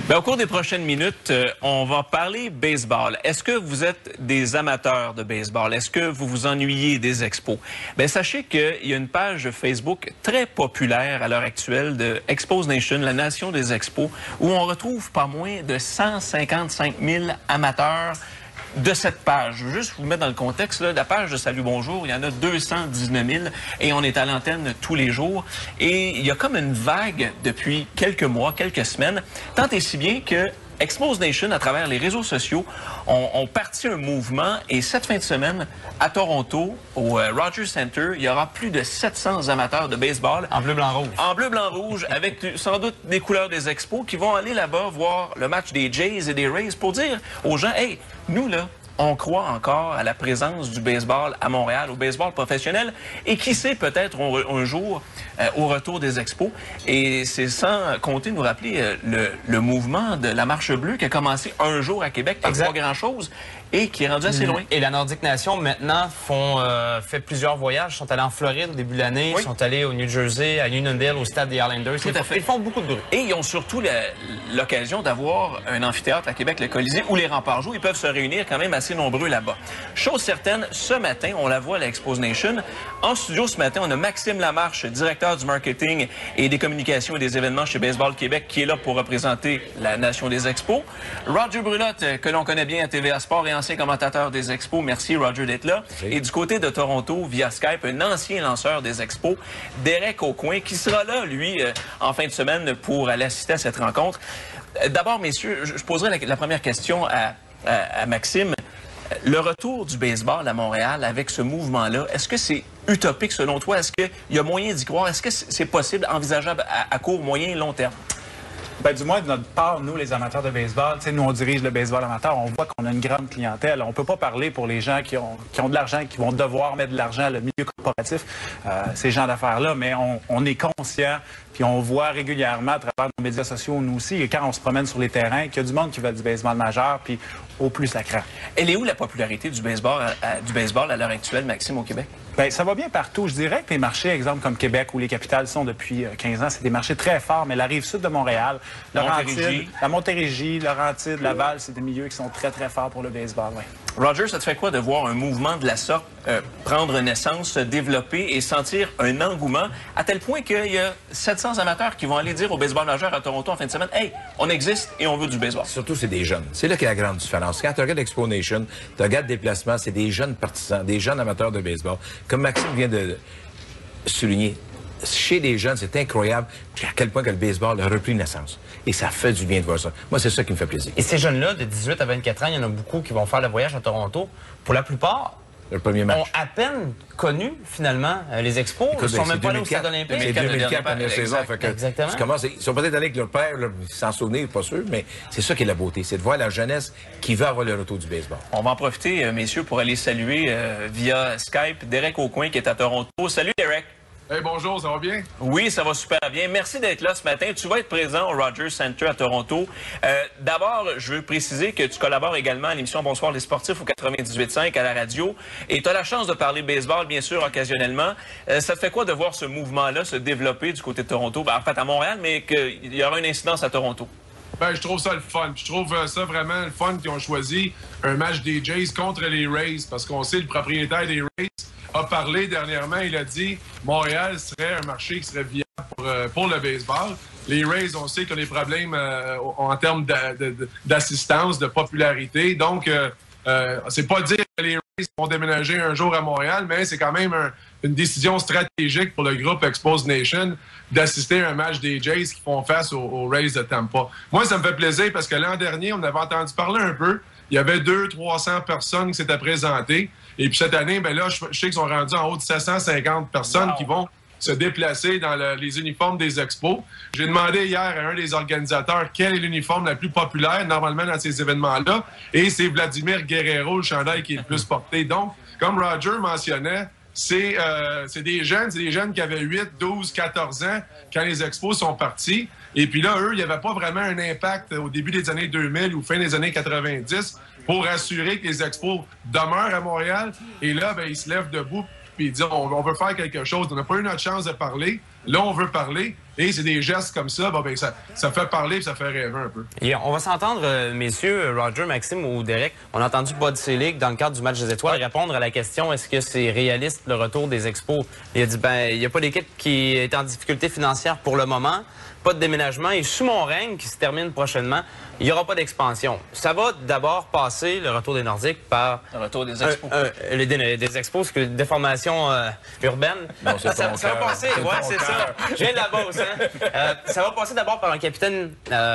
Bien, au cours des prochaines minutes, on va parler baseball. Est-ce que vous êtes des amateurs de baseball? Est-ce que vous vous ennuyez des expos? Bien, sachez qu'il y a une page Facebook très populaire à l'heure actuelle de Expos Nation, la nation des expos, où on retrouve pas moins de 155 000 amateurs de cette page. Je veux juste vous mettre dans le contexte, là, la page de Salut Bonjour, il y en a 219 000 et on est à l'antenne tous les jours. Et il y a comme une vague depuis quelques mois, quelques semaines, tant et si bien que Expos Nation, à travers les réseaux sociaux, ont parti un mouvement et cette fin de semaine, à Toronto, au Rogers Centre, il y aura plus de 700 amateurs de baseball. En bleu, blanc, rouge. En bleu, blanc, rouge, avec sans doute des couleurs des expos qui vont aller là-bas voir le match des Jays et des Rays pour dire aux gens, hey, nous là, on croit encore à la présence du baseball à Montréal, au baseball professionnel, et qui sait peut-être un jour au retour des expos. Et c'est sans compter nous rappeler le mouvement de la Marche bleue qui a commencé un jour à Québec par pas grand-chose et qui est rendu assez loin. Et la Nordic Nation, maintenant, fait plusieurs voyages. Ils sont allés en Floride au début de l'année, ils sont allés au New Jersey, à Uniondale, au stade des Islanders. Tout à fait. Ils font beaucoup de bruit. Et ils ont surtout l'occasion d'avoir un amphithéâtre à Québec, le Colisée, où les remparts jouent. Ils peuvent se réunir quand même assez nombreux là-bas. Chose certaine, ce matin, on la voit à l'Expos Nation. En studio ce matin, on a Maxime Lamarche, directeur du marketing et des communications et des événements chez Baseball Québec, qui est là pour représenter la nation des expos. Roger Brulotte, que l'on connaît bien à TVA Sport et ancien commentateur des expos. Merci, Roger, d'être là. Merci. Et du côté de Toronto, via Skype, un ancien lanceur des expos, Derek Aucoin, qui sera là, lui, en fin de semaine pour aller assister à cette rencontre. D'abord, messieurs, je poserai la première question à Maxime. Le retour du baseball à Montréal avec ce mouvement-là, est-ce que c'est utopique selon toi? Est-ce qu'il y a moyen d'y croire? Est-ce que c'est possible, envisageable à court, moyen et long terme? Ben, du moins, de notre part, nous, les amateurs de baseball, nous, on dirige le baseball amateur, on voit qu'on a une grande clientèle. On peut pas parler pour les gens qui ont de l'argent, qui vont devoir mettre de l'argent à le milieu corporatif, ces gens d'affaires-là, mais on est conscient, puis on voit régulièrement à travers nos médias sociaux, nous aussi, et quand on se promène sur les terrains, qu'il y a du monde qui veut du baseball majeur, puis au plus ça craint. Elle est où la popularité du baseball à l'heure actuelle, Maxime, au Québec? Bien, ça va bien partout. Je dirais que les marchés, exemple comme Québec ou les capitales sont depuis 15 ans, c'est des marchés très forts, mais la rive sud de Montréal, la Montérégie, Laurentide, Laval, c'est des milieux qui sont très, très forts pour le baseball. Ouais. Roger, ça te fait quoi de voir un mouvement de la sorte prendre naissance, se développer et sentir un engouement à tel point qu'il y a 700 amateurs qui vont aller dire au baseball majeur à Toronto en fin de semaine, hey, on existe et on veut du baseball. Surtout, c'est des jeunes. C'est là qu'il y a la grande différence. Quand tu regardes Expo Nation, tu regardes Déplacement, c'est des jeunes partisans, des jeunes amateurs de baseball. Comme Maxime vient de souligner, chez les jeunes, c'est incroyable à quel point que le baseball a repris naissance. Et ça fait du bien de voir ça. Moi, c'est ça qui me fait plaisir. Et ces jeunes-là, de 18 à 24 ans, il y en a beaucoup qui vont faire le voyage à Toronto. Pour la plupart, le premier match. Ont à peine connu, finalement, les expos. Ils ne sont même pas allés au stade olympique. C'est 2004, la dernière saison. Exactement. Ils sont peut-être allés avec leur père, s'en souvenir, pas sûr, mais c'est ça qui est la beauté. C'est de voir la jeunesse qui veut avoir le retour du baseball. On va en profiter, messieurs, pour aller saluer via Skype Derek Aucoin qui est à Toronto. Salut, Derek. Hey, bonjour, ça va bien? Oui, ça va super bien. Merci d'être là ce matin. Tu vas être présent au Rogers Centre à Toronto. D'abord, je veux préciser que tu collabores également à l'émission Bonsoir les sportifs au 98.5 à la radio. Et tu as la chance de parler baseball, bien sûr, occasionnellement. Ça te fait quoi de voir ce mouvement-là se développer du côté de Toronto? Ben, en fait, à Montréal, mais qu'il y aura une incidence à Toronto. Ben, je trouve ça le fun. Je trouve ça vraiment le fun qu'ils ont choisi un match des Jays contre les Rays parce qu'on sait le propriétaire des Rays a parlé dernièrement, il a dit Montréal serait un marché qui serait viable pour le baseball. Les Rays, on sait qu'ils ont des problèmes en termes d'assistance, de popularité. Donc, c'est pas dire que les Rays vont déménager un jour à Montréal, mais c'est quand même une décision stratégique pour le groupe Expos Nation d'assister à un match des Jays qui font face aux Rays de Tampa. Moi, ça me fait plaisir parce que l'an dernier, on avait entendu parler un peu. Il y avait 200-300 personnes qui s'étaient présentées. Et puis cette année, ben là, je sais qu'ils sont rendus en haut de 750 personnes qui vont se déplacer dans les uniformes des expos. J'ai demandé hier à un des organisateurs quel est l'uniforme la plus populaire normalement dans ces événements-là. Et c'est Vladimir Guerrero, le chandail qui est le plus porté. Donc, comme Roger mentionnait, c'est des jeunes qui avaient 8, 12, 14 ans quand les expos sont partis. Et puis là, eux, il n'y avait pas vraiment un impact au début des années 2000 ou fin des années 90 pour assurer que les expos demeurent à Montréal. Et là, ben, ils se lèvent debout puis ils disent on veut faire quelque chose. On n'a pas eu notre chance de parler. Là, on veut parler. Et c'est des gestes comme ça, bon, ben, ça fait parler et ça fait rêver un peu. Et on va s'entendre, messieurs, Roger, Maxime ou Derek. On a entendu Bud Selig, dans le cadre du match des étoiles, répondre à la question est-ce que c'est réaliste le retour des expos? Il a dit il n'y a pas d'équipe qui est en difficulté financière pour le moment, pas de déménagement. Et sous mon règne, qui se termine prochainement, il n'y aura pas d'expansion. Ça va d'abord passer, le retour des Nordiques, par... Le retour des expos. Des expos, parce que déformation urbaine. Non, ça va passer, ouais, c'est ça. Je viens de la Beauce, hein? Ça va passer d'abord par un capitaine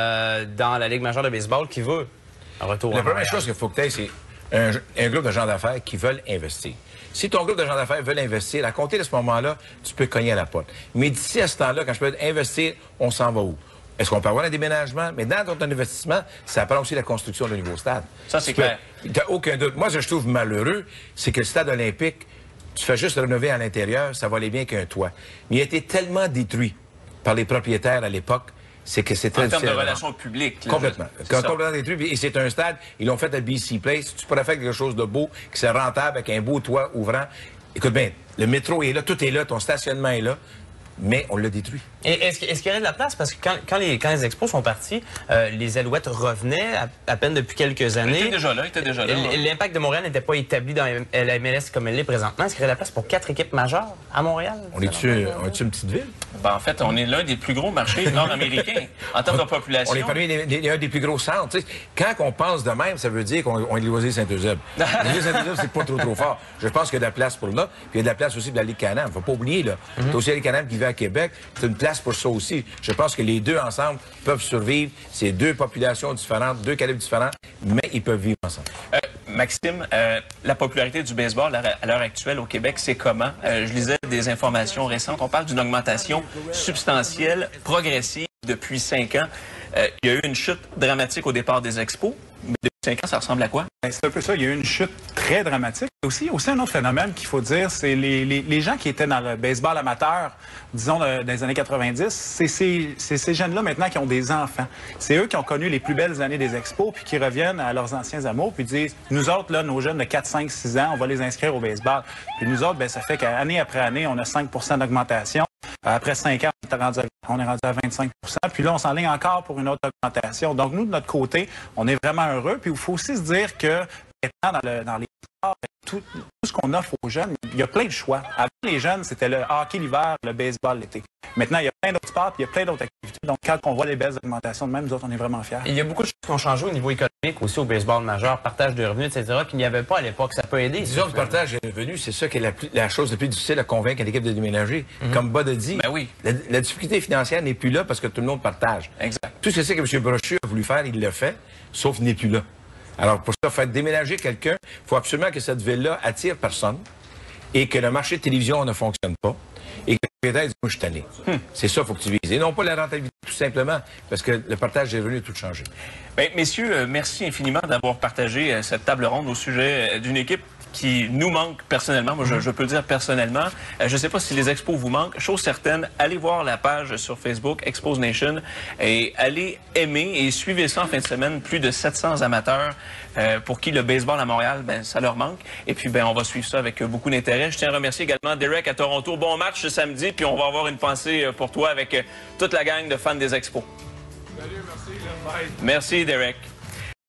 dans la Ligue majeure de baseball qui veut un retour. La première chose qu'il faut que tu aies, c'est un groupe de gens d'affaires qui veulent investir. Si ton groupe de gens d'affaires veut investir, à compter de ce moment-là, tu peux cogner à la porte. Mais d'ici à ce temps-là, quand je peux investir, on s'en va où? Est-ce qu'on peut avoir un déménagement? Mais dans ton investissement, ça prend aussi la construction d'un nouveau stade. Ça, c'est clair. Tu n'as aucun doute. Moi, ce que je trouve malheureux, c'est que le stade olympique, tu fais juste rénover à l'intérieur, ça valait bien qu'un toit. Mais il a été tellement détruit par les propriétaires à l'époque, c'est que c'est très difficile. En termes de relations publiques. Là, complètement. Complètement détruit. Et c'est un stade, ils l'ont fait à BC Place. Tu pourrais faire quelque chose de beau, qui soit rentable, avec un beau toit ouvrant. Écoute bien, le métro est là, tout est là, ton stationnement est là. Mais on l'a détruit. Et est-ce qu'il y aurait de la place? Parce que quand les expos sont partis, les Alouettes revenaient à peine depuis quelques années. Ils étaient déjà là. L'Impact de Montréal n'était pas établi dans la MLS comme elle l'est présentement. Est-ce qu'il y aurait de la place pour 4 équipes majeures à Montréal? On est-tu une petite ville? Ben, en fait, on est l'un des plus gros marchés nord-américains en termes de population. On est parmi un des plus gros centres. T'sais, quand on pense de même, ça veut dire qu'on est loisir Saint-Eusèbe. Loisir Saint-Eusèbe, c'est pas trop fort. Je pense qu'il y a de la place pour là. Puis il y a de la place aussi pour la Ligue Can-Am. Faut pas oublier, là. T'as aussi la Ligue Can-Am qui vit à Québec. C'est une place pour ça aussi. Je pense que les deux ensemble peuvent survivre. C'est deux populations différentes, deux calibres différents, mais ils peuvent vivre ensemble. Maxime, la popularité du baseball à l'heure actuelle au Québec, c'est comment? Je lisais des informations récentes. On parle d'une augmentation substantielle, progressive depuis 5 ans. Il y a eu une chute dramatique au départ des expos. Mais depuis 5 ans, ça ressemble à quoi? C'est un peu ça. Il y a eu une chute très dramatique. Aussi un autre phénomène qu'il faut dire, c'est les gens qui étaient dans le baseball amateur, disons, dans les années 90, c'est ces jeunes-là maintenant qui ont des enfants. C'est eux qui ont connu les plus belles années des expos, puis qui reviennent à leurs anciens amours, puis disent, nous autres, là, nos jeunes de 4, 5, 6 ans, on va les inscrire au baseball. Puis nous autres, ben, ça fait qu'année après année, on a 5 d'augmentation. Après 5 ans, on est rendu à 25 %. Puis là, on s'enligne encore pour une autre augmentation. Donc, nous, de notre côté, on est vraiment heureux. Puis il faut aussi se dire que maintenant, dans les sports, tout ce qu'on offre aux jeunes, il y a plein de choix. Avant, les jeunes, c'était le hockey l'hiver, le baseball l'été. Maintenant, il y a plein d'autres sports, puis il y a plein d'autres activités. Donc, quand on voit les belles augmentations de même, nous autres, on est vraiment fiers. Il y a beaucoup de choses qui ont changé au niveau économique, aussi au baseball majeur, partage de revenus, etc., qu'il n'y avait pas à l'époque. Ça peut aider. Disons que le partage de revenus, c'est ça qui est la chose la plus difficile à convaincre une équipe de déménager. Comme Bud a dit, ben oui. la difficulté financière n'est plus là parce que tout le monde partage. Exact. Tout ce que M. Brochu a voulu faire, il l'a fait, sauf qu'il n'est plus là. Alors, pour ça, faire déménager quelqu'un, il faut absolument que cette ville-là attire personne et que le marché de télévision ne fonctionne pas et que le propriétaire dit, moi, je suis tanné. C'est ça, il faut que tu vises. Et non pas la rentabilité, tout simplement, parce que le partage des revenus a tout changé. Bien, messieurs, merci infiniment d'avoir partagé cette table ronde au sujet d'une équipe qui nous manque personnellement. Moi, je peux le dire personnellement. Je ne sais pas si les expos vous manquent. Chose certaine, allez voir la page sur Facebook, Expos Nation, et allez aimer et suivez ça en fin de semaine. Plus de 700 amateurs pour qui le baseball à Montréal, ben, ça leur manque. Et puis, ben, on va suivre ça avec beaucoup d'intérêt. Je tiens à remercier également Derek à Toronto. Bon match ce samedi, puis on va avoir une pensée pour toi avec toute la gang de fans des expos. Salut, merci. Bye. Merci, Derek.